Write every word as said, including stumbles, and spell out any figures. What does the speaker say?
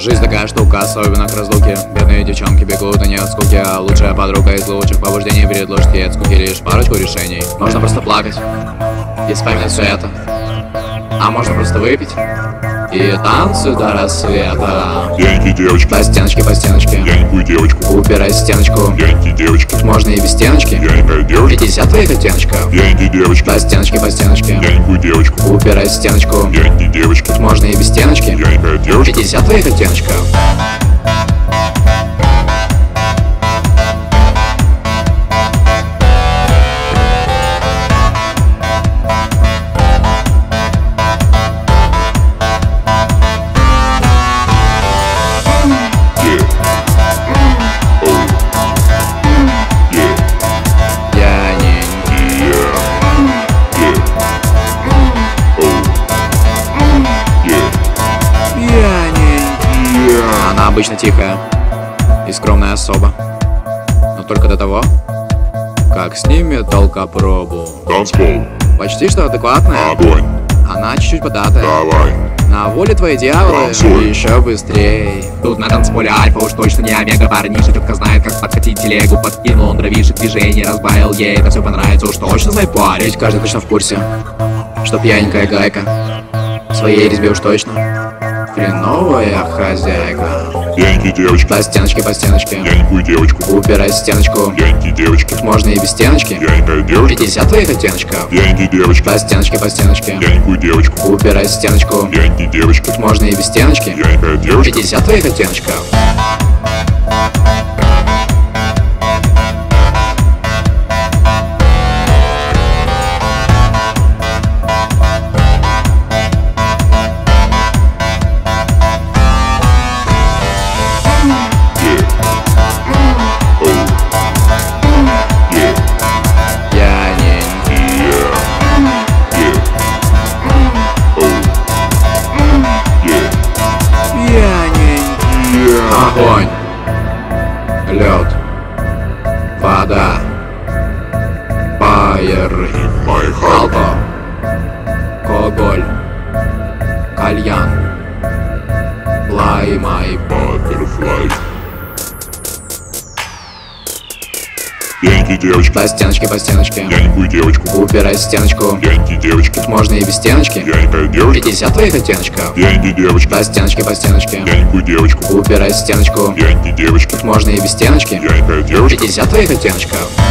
Жизнь такая штука, особенно к разлуке. Бедные девчонки бегут, а не от скуки. А лучшая подруга из лучших побуждений предложит ей от скуки лишь парочку решений. Можно просто плакать и вспоминать все это. А можно просто выпить и танцуй до рассвета. Яньки, девочки, по стеночке, по стеночке. Янькую девочку, убирай стеночку. Яньки, девочки, можно и без стеночки. Янькая девочка, пятьдесят твоих оттеночков. Яньки, девочки, по стеночке, по стеночке. Янькую девочку, убирай стеночку. Яньки, девочки, можно и без стеночки. Янькая девочка, пятьдесят твоих оттеночков. Она обычно тихая и скромная особа, но только до того, как снимет толкопробу. танцпол, Почти что адекватная. огонь, Она чуть-чуть податая. давай, На воле твои дьяволы. танцуй. Еще быстрей. Тут на танцполе альфа уж точно не омега. Парнишек четко знает, как подкатить телегу. Подкинул он дровишек, движение разбавил ей. Это все понравится уж точно, мой парень. Ведь каждый точно в курсе, что пьяненькая гайка в своей резьбе уж точно хреновая хозяйка. Яньки, девочки, По стеночке, по стеночке. Янькую девочку, убирай стеночку. Яньки, девочки, можно и без стеночки. Янькая девочка, пятьдесят твоих оттеночков. Яньки, девочки, По стеночке, по стеночке. Янькую девочку, убирай стеночку. Яньки, девочки, можно и без стеночки. Янькая девочка, пятьдесят твоих оттеночков. Огонь, лед, вода, фаер, my heart, алко, коголь, кальян, fly my butterfly. Яньки, девочки, по стеночке, по стеночке. Янькую девочку, убирай стеночку. Яньки, девочки, можно и без стеночки. Янькая девочка, пятьдесят твоих оттеночков. Яньки, девочки, По стеночке, по стеночке. Янькую девочку, убирай стеночку. Яньки, девочки, можно и без стеночки. Янькая девочка, пятьдесят твоих оттеночков.